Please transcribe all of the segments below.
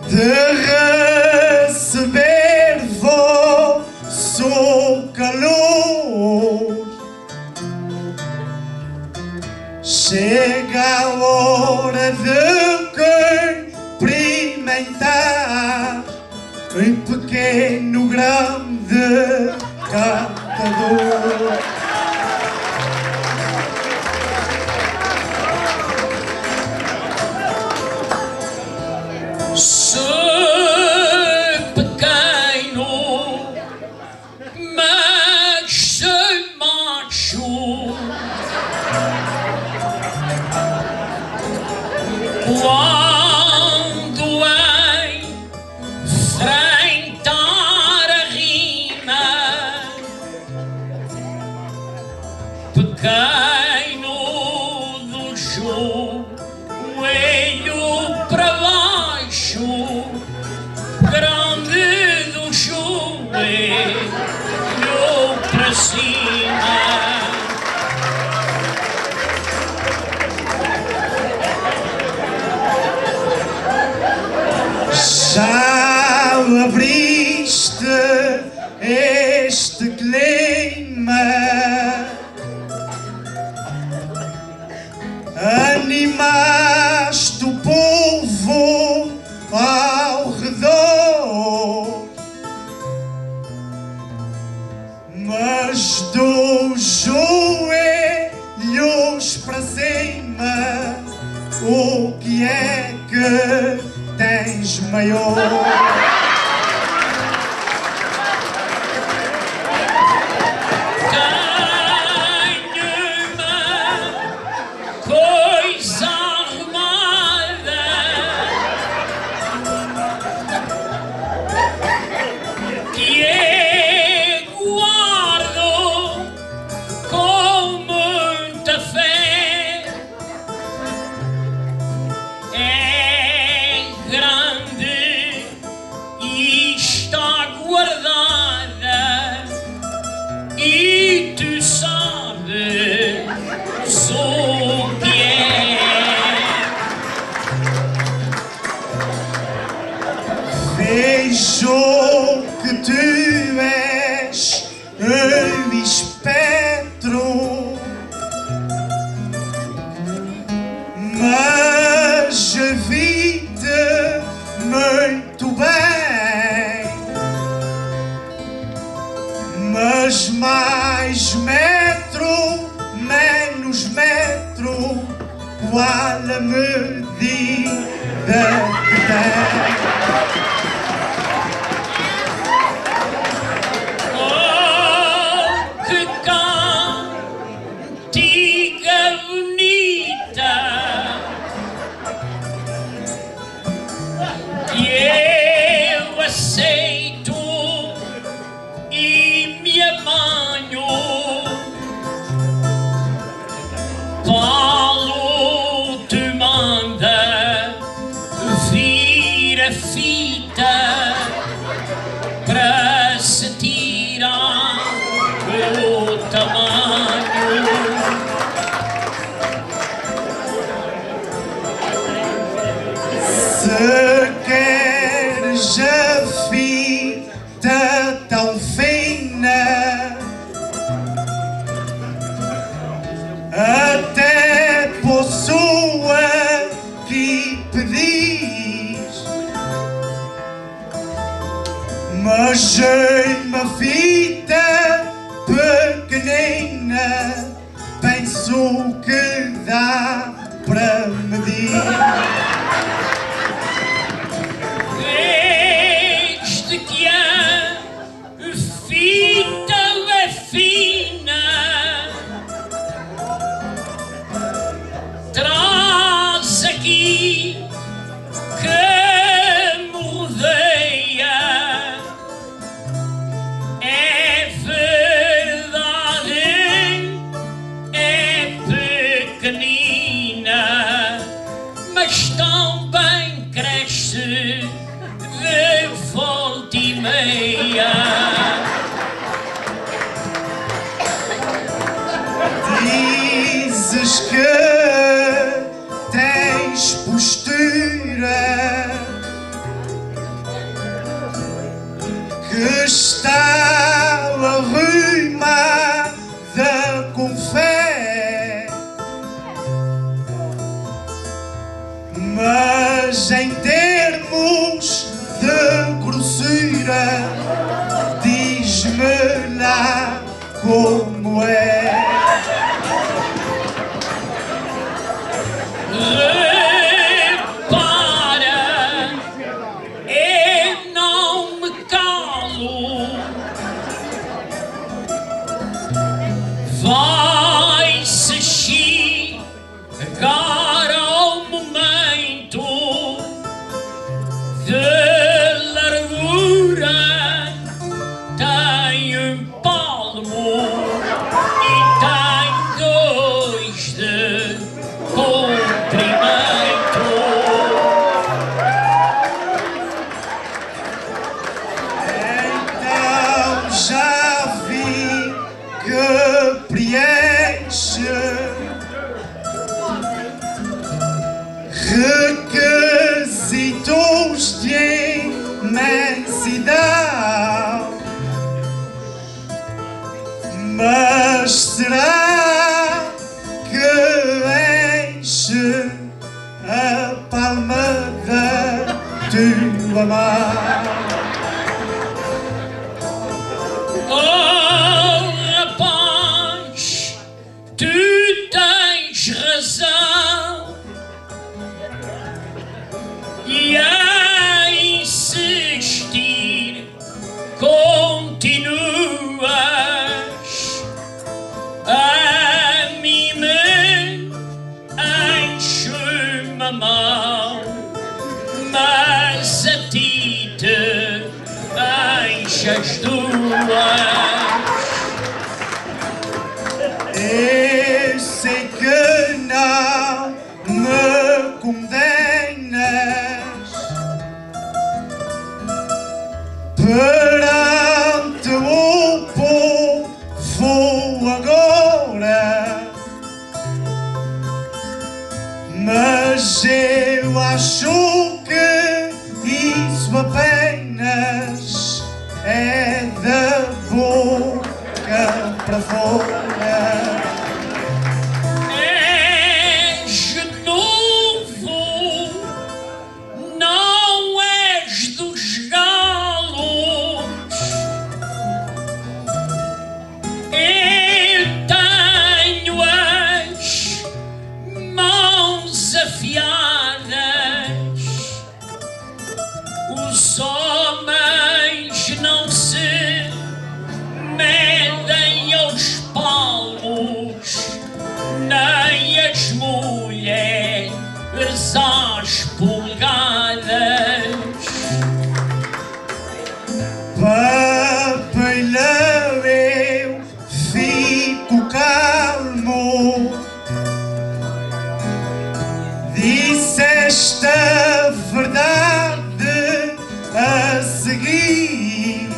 de receber vosso calor. Chega a hora de cumprimentar em pequeno grande cantador. Se pequeno, mas se macho, quando enfrentar a rima, pequeno do joelho para baixo, grande do joelho para cima. Já abriste este clima, animaste o povo ao redor, mas dos joelhos para cima, o que é que tens maior? Coisa arrumada que guardo com muita fé, é grande e está guardada, e tu sabes o que é. Vejo que tu és um espectro, mas vi-te muito bem, mas mais metro, menos metro, qual a medida que tem? Oh, que cantiga bonita que eu aceito e me amanho. Paulo te manda vir a fita para se tirar o tamanho. Se queres a fita tão fina, até posso aqui pedir, mas uma fita pequenina penso que dá para medir. Desde que a fita é fina, traz aqui que me rodeia, é verdade, é pequenina, mas te amar. Oh, rapaz, tu tens razão e a insistir continuas a mim me enche-me a mão, mas a ti te enche as duas. Eu sei que não me condenas perante o povo agora, mas eu acho que isso apenas é da boca para fora. És novo, não és dos galos. Eu tenho as mãos afiadas. Os homens não se medem aos palmos, nem as mulheres às polegadas. Papelão, eu fico calmo. Disseste a verdade a seguir,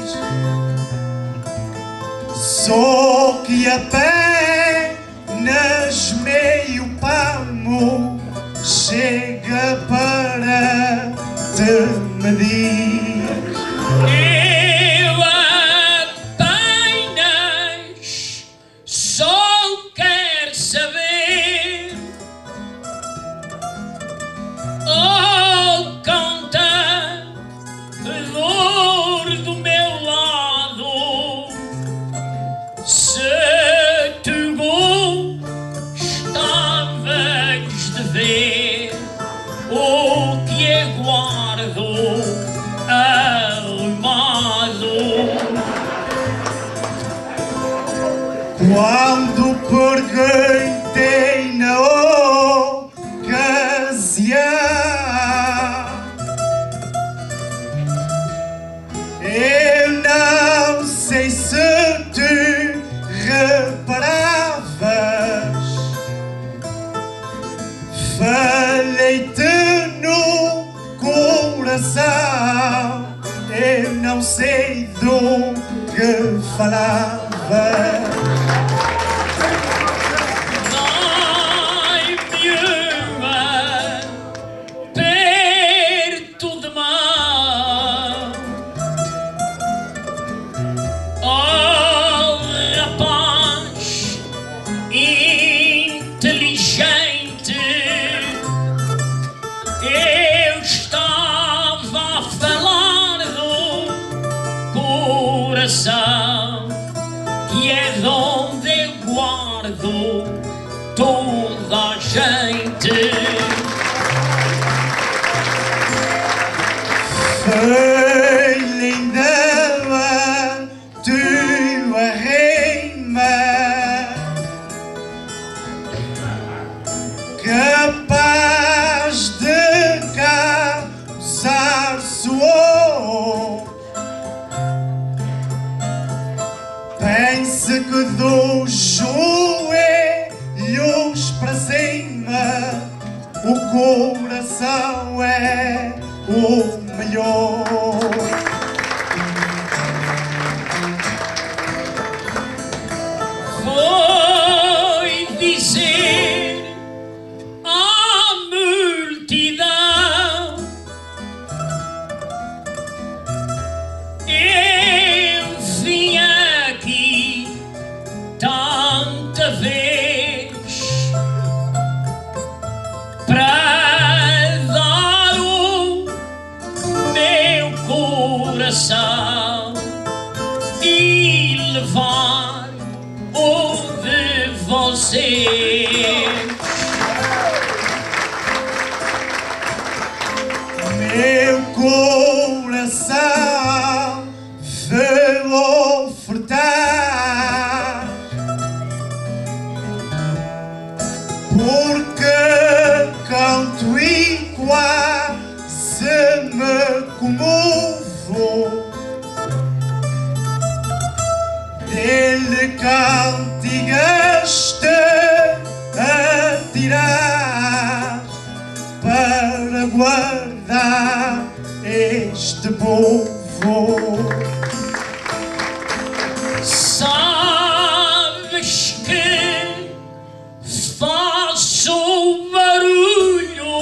só que apenas meio palmo chega para te medir. Eu apenas só quero saber, oh, cantador do meu lado, se tu gostavas de ver o que aguardo arrumado. Quando perguntei na ocasião, eu não sei se tu reparavas, falei-te no coração, eu não sei do que falava. Dai-me uma perto de mão, oh, rapaz inteligente, eu estava a falar do coração, que é de onde eu guardo toda a gente. Foi linda a tua rima, capaz de causar suor. Pense que dos joelhos para cima o coração é o melhor. Foi dizer à multidão, eu vim aqui tanta vez para dar o coração e levar o de vocês. Meu coração vou ofertar, porque canto e quase me comovo. Dele cantigas te atirar para guardar este povo. Sabes que faço barulho,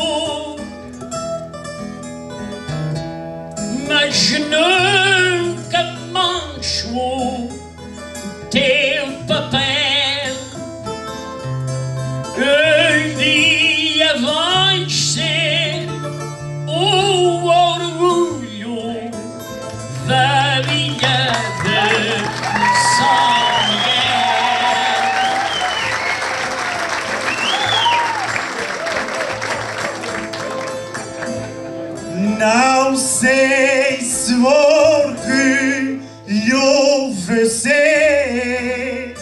mas nunca mancho teu papel. Um dia vais ser o orgulho da minha de São Miguel. Não sei se orgulho vencer,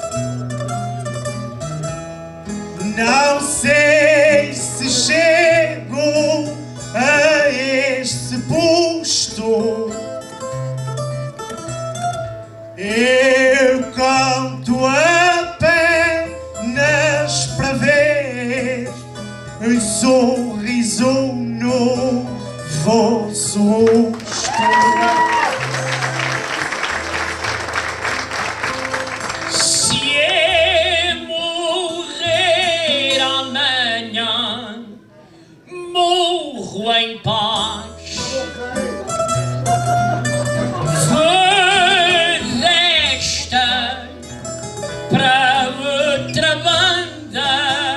não sei se chego a este posto. Eu canto apenas para ver um sorriso no vosso rosto. Se eu morrer amanhã, morro em paz. Foi desta para outra banda,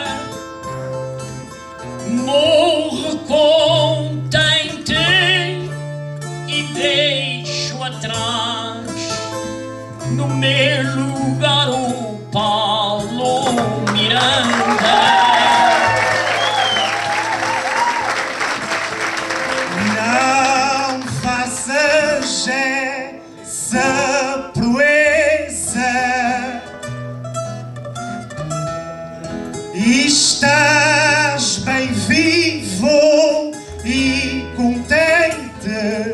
morro contente e deixo atrás no meu lugar o Paulo Miranda. Não faças essa proeza, estás bem vivo e contente.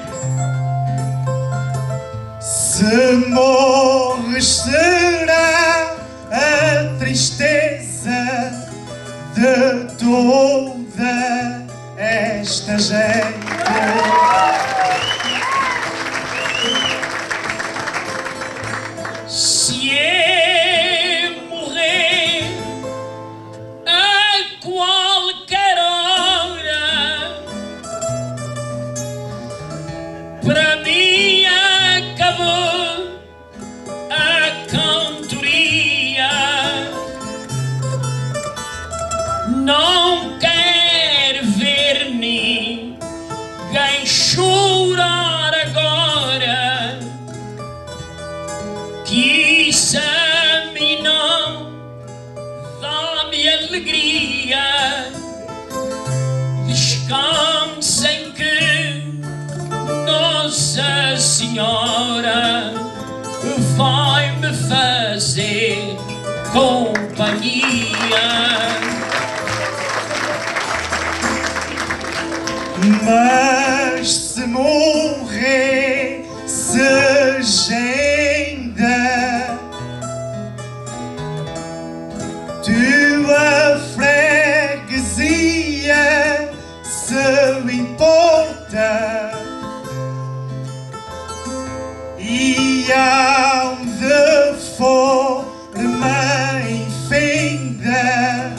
Se morres será a tristeza de toda esta gente. Se eu morrer a qualquer hora, para mim acabou a cantoria. Não quero ver ninguém chorar agora, que isso a mim não dá-me alegria. Descansem que Nossa Senhora vai-me fazer companhia. Mas se morrer seja ainda tua freguesia, se importa, e aonde forma infenda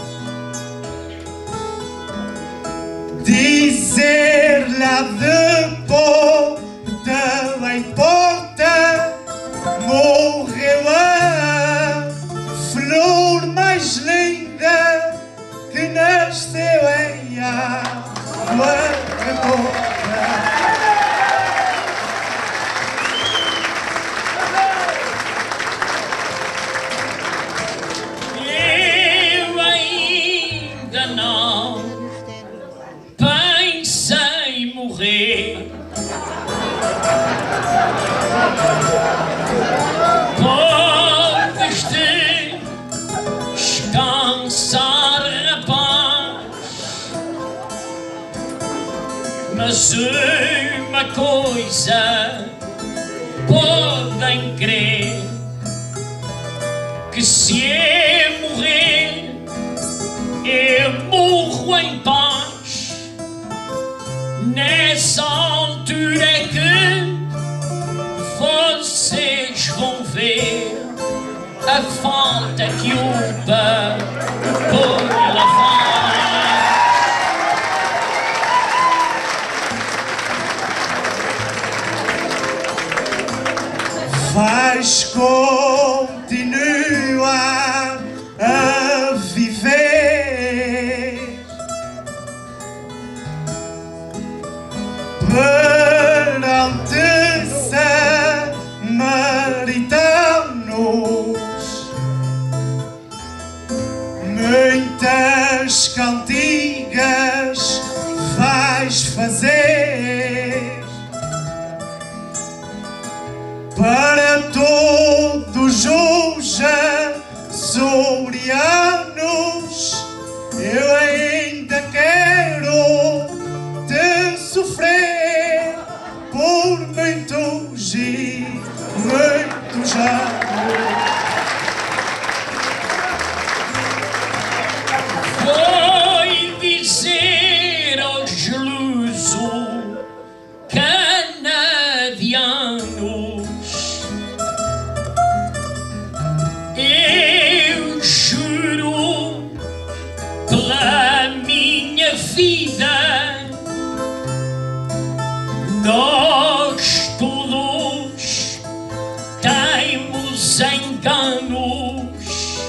dizer lá de porta em porta, morreu a flor mais linda que nasceu em água remota. morrer. Podes descansar, rapaz, mas uma coisa podem crer, que se eu morrer, eu morro em paz. Nessa altura é que vocês vão ver a falta que o por lavar. Vais continuar a viver perante samaritanos. Muitas cantigas vais fazer para todos os açorianos. Eu ainda quero te sofrer por muitos e muitos anos. Foi dizer aos luso-canadianos: eu juro pela minha vida, nós todos temos enganos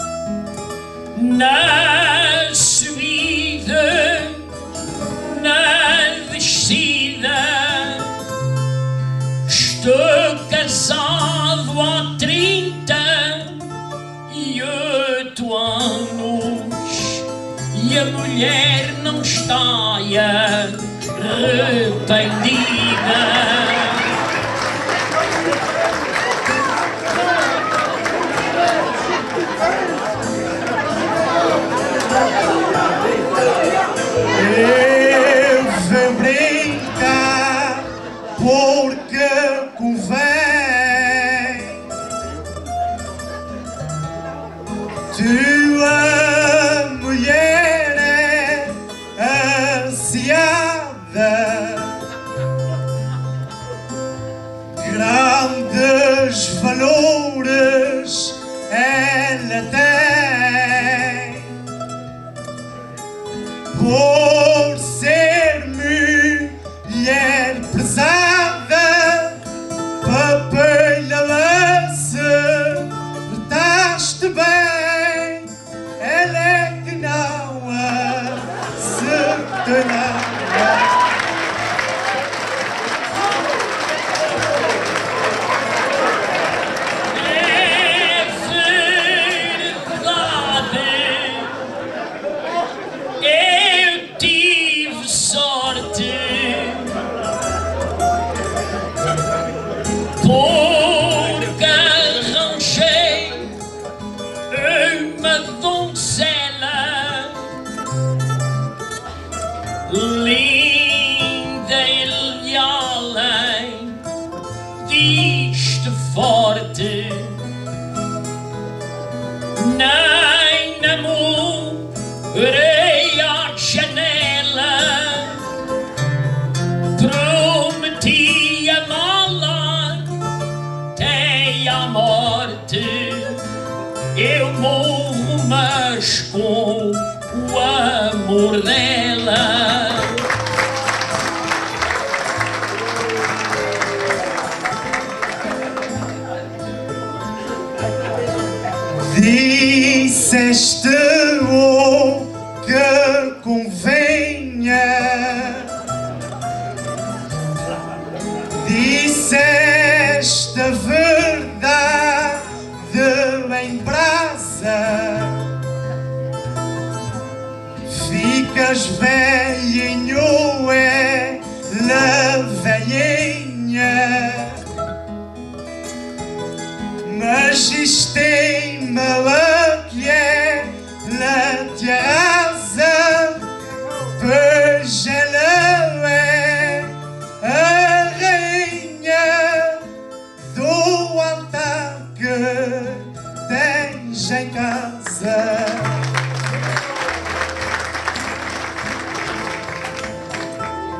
na subida, na descida. Estou casado há 38 anos e a mulher não está arrependida. Eu vou brincar porque convém. Tua mulher é ansiada, grandes valores ela tem. Por ser mulher pesada, papel acertaste bem. Ela é que não acertou nada. Porque arranjei uma donzela linda e leal, diz-te forte, nem namorei à janela, prometi amá-la até à morte. Eu morro, mas com o amor dela. Disseste o que convenha, disseste a verdade em brasa. Ficas velhinho, é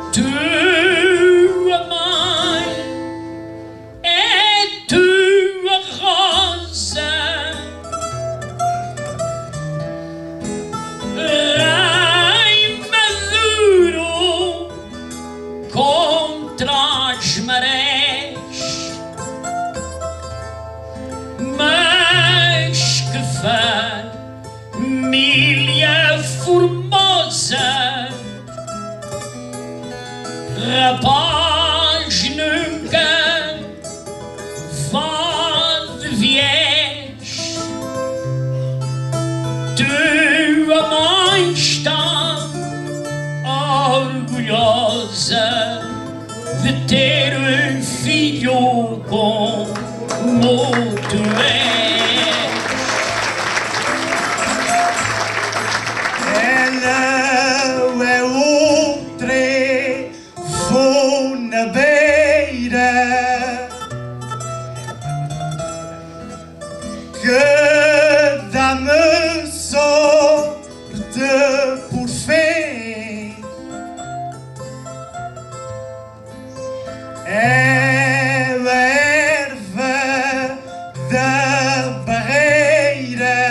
Tua mãe é tua rosa, rei maduro contra as marés, mas que família formosa, rapaz nunca vá de viés. Tua mãe está orgulhosa de ter um filho como tu és. Ela é outra, vou na beira, que dá-me sorte por fim. É a erva da barreira,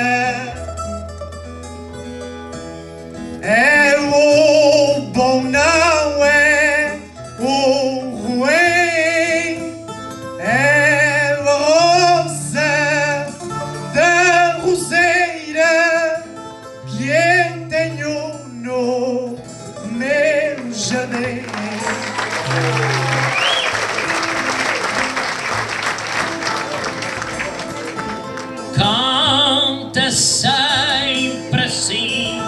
é o bom, não é o ruim, é a rosa da roseira que eu tenho no meu jardim. Canta sempre assim,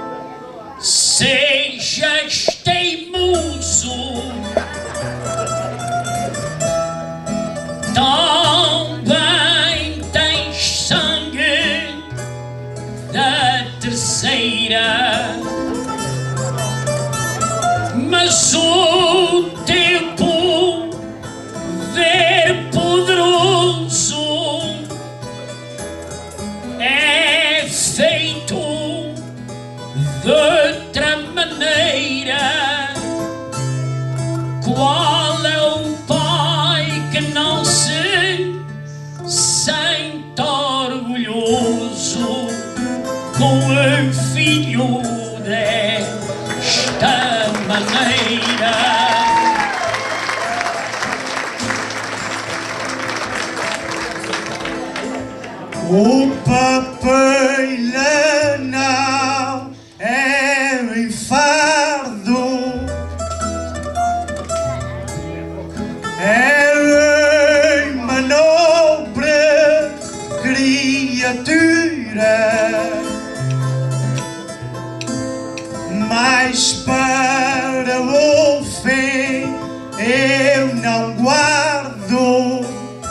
sejas teimoso, também tens sangue da terceira, mas o teu poder poderoso é feito de outra maneira. Qual é o pai que não se sente orgulhoso com um filho desta maneira? O papel não é um fardo, é uma nobre criatura, mas para o fim eu não guardo.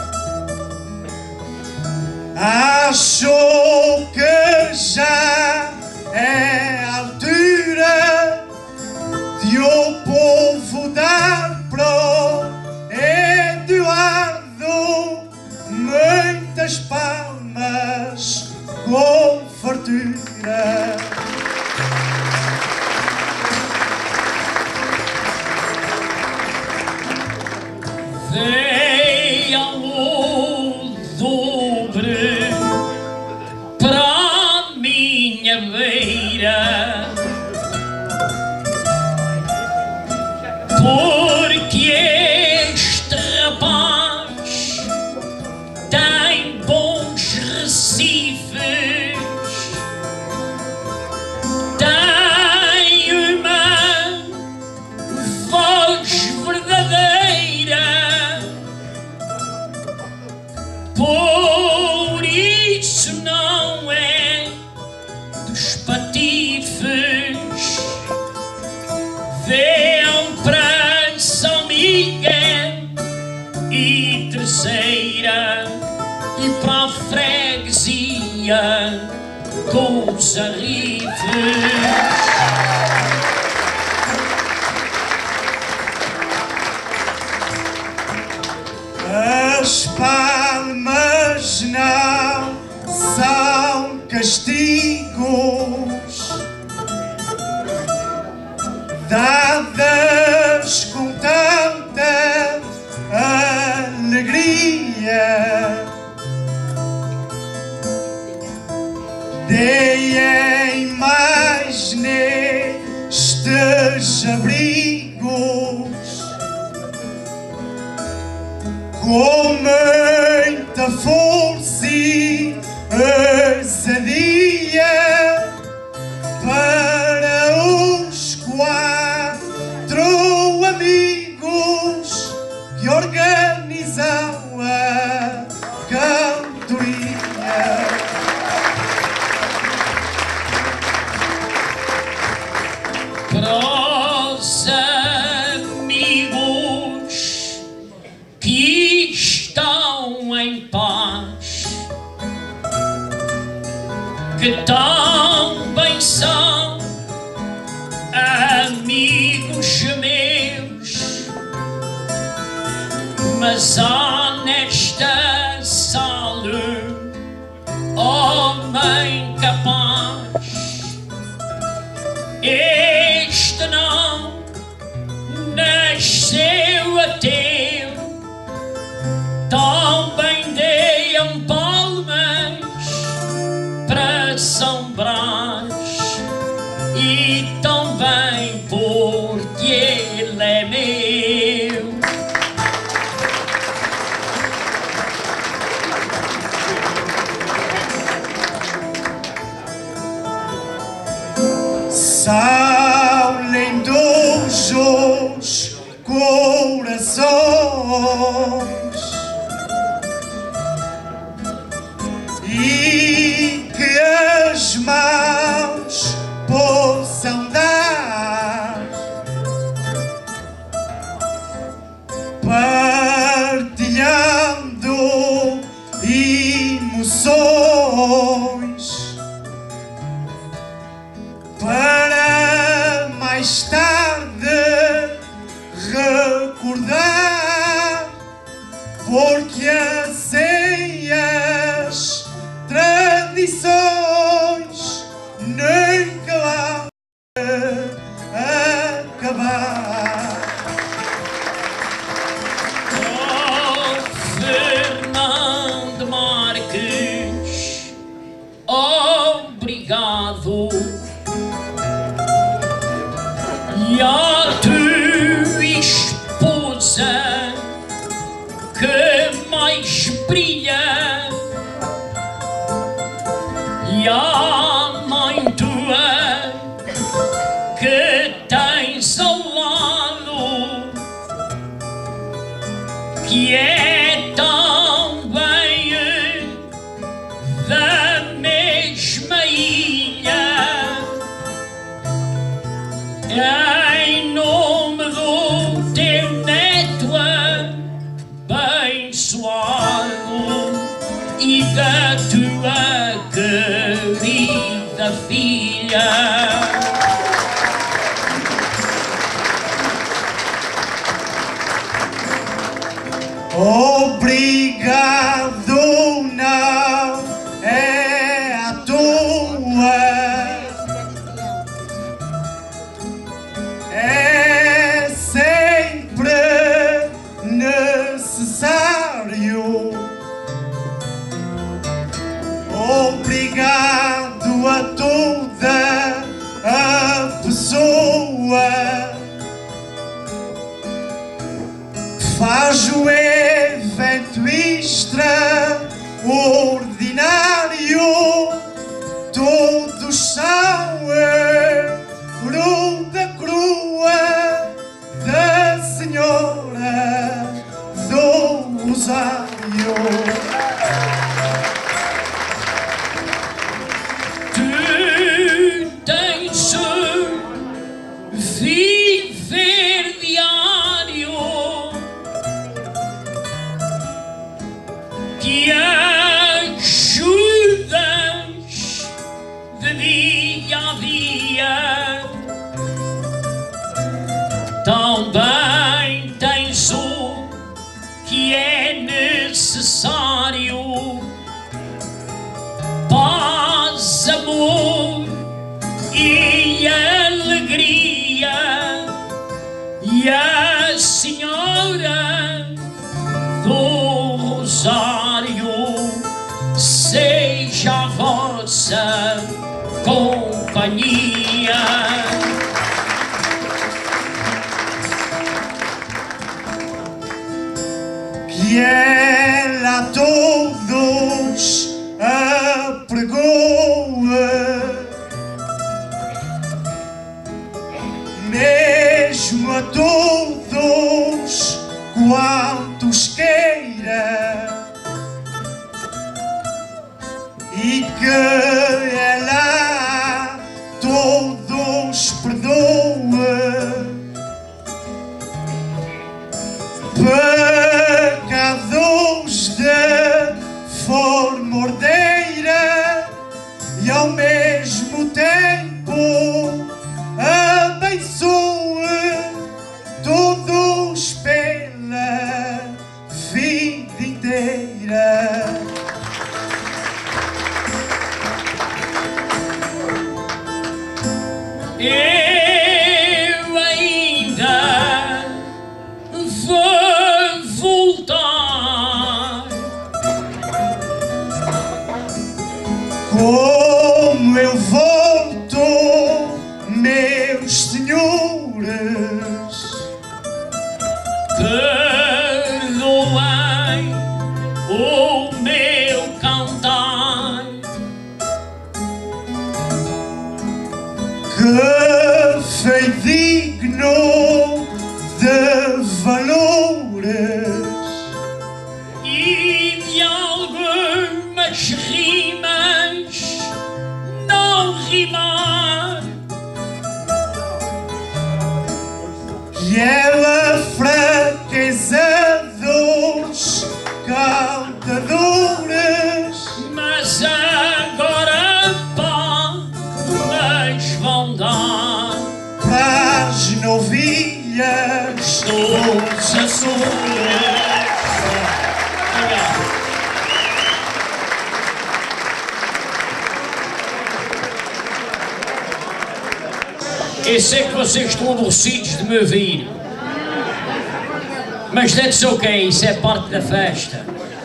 Acho que já é a altura de o povo dar pro Eduardo muitas palmas com fartura. Venha o dobre para a minha beira, porque este rapaz tem bons recifes, tem uma voz verdadeira. Por isso não é dos patifes. Venham para São Miguel e Terceira e para a freguesia com os arrifes. As palmas não são castigos dadas com muita força e ousadia para os 4 amigos que organizam a cantoria. Para os amigos que estão em paz, que também são amigos meus, mas há nesta sala homem capaz. Este não nasceu a tempo, também deiam palmas para São Brás, e também porque ele é meu. São lindos os corações e que as mãos possam dar, partilhando emoções, para mais tarde recordar, porque assim as tradições nunca vão acabar. Oh, Fernando Marques, obrigado. E a tua esposa que mais brilha, e a mãe tua que tens ao lado, que é também da mesma ilha. Em nome do teu neto abençoado e da tua querida filha, obrigado não é à toa, é sempre necessário. Obrigado a toda a pessoa que faz o evento extraordinário. Todos são fruta crua da Senhora do Rosário. tu tens viver diário que ajudas de dia a dia. Também tens o que é necessário: paz, amor e alegria. E a Senhora do Rosário seja a vossa companhia. Que e ela a todos apregoa, mesmo a todos quantos queira, e que ela a todos perdoa. Pecados de forma ordeira e ao mesmo tempo abençoe todos pela vida inteira. Eu ainda vou voltar, como eu volto, meus senhores, perdoai o meu cantar, que foi digno de valores e de algumas rimas não rimar, e ela fraqueza dos cantadores, mas agora palmas vão dar para as novilhas dos Açores. Eu sei que vocês estão aborrecidos de me ouvir, mas that's ok, isso é parte da festa.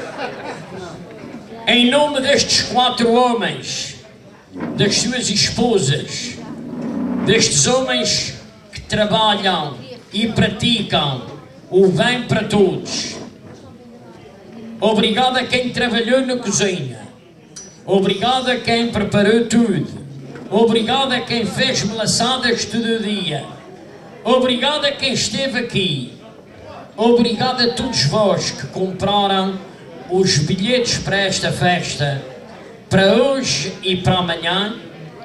Em nome destes 4 homens, das suas esposas, destes homens que trabalham e praticam o bem para todos, obrigado a quem trabalhou na cozinha, obrigado a quem preparou tudo, obrigado a quem fez melaçadas todo o dia, obrigado a quem esteve aqui, obrigado a todos vós que compraram os bilhetes para esta festa, para hoje e para amanhã,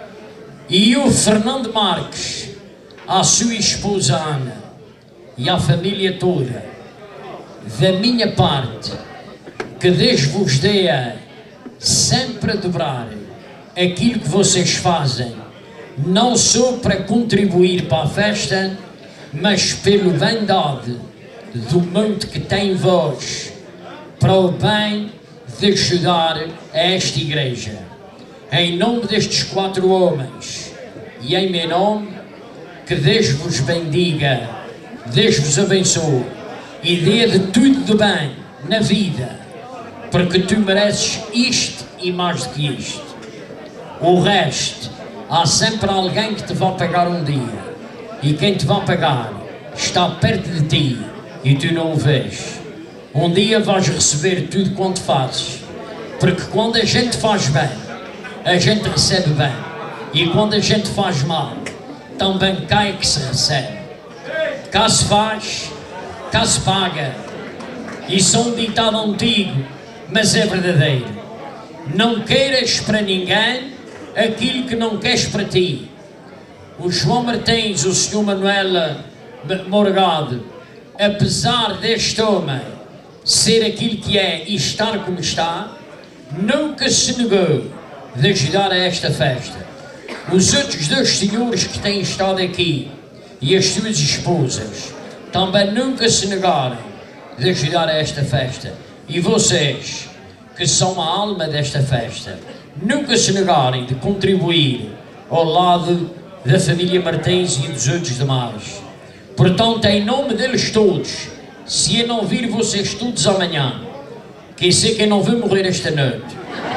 e o Fernando Marques, à sua esposa Ana e à família toda, da minha parte, que Deus vos dê sempre a dobrar aquilo que vocês fazem, não só para contribuir para a festa, mas pelo bem-dade do mundo que tem em vós, para o bem de ajudar a esta igreja. Em nome destes 4 homens e em meu nome, que Deus vos bendiga, Deus vos abençoe e dê de tudo de bem na vida, porque tu mereces isto e mais do que isto. O resto, há sempre alguém que te vai pagar um dia, e quem te vai pagar está perto de ti e tu não o vês. Um dia vais receber tudo quanto fazes, porque quando a gente faz bem, a gente recebe bem, e quando a gente faz mal, também cai que se recebe. Cá se faz, cá se paga. Isso é um ditado antigo, mas é verdadeiro. Não queiras para ninguém aquilo que não queres para ti. O João Martins, o Sr. Manuel Morgado, apesar deste homem ser aquilo que é e estar como está, nunca se negou de ajudar a esta festa. Os outros 2 senhores que têm estado aqui e as suas esposas também nunca se negaram de ajudar a esta festa. E vocês, que são a alma desta festa, nunca se negarem de contribuir ao lado da família Martins e dos outros demais. Portanto, em nome deles todos, se eu não vir vocês todos amanhã, que sei que eu não vou morrer esta noite,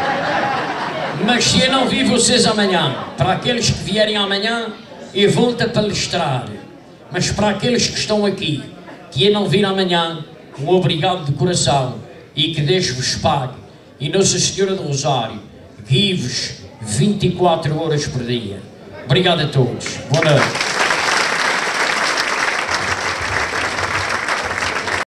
mas se eu não vir vocês amanhã, para aqueles que vierem amanhã, eu volto a palestrar, mas para aqueles que estão aqui, que eu não vir amanhã, um obrigado de coração e que Deus vos pague. E Nossa Senhora do Rosário guie-vos 24 horas por dia. Obrigado a todos. Boa noite.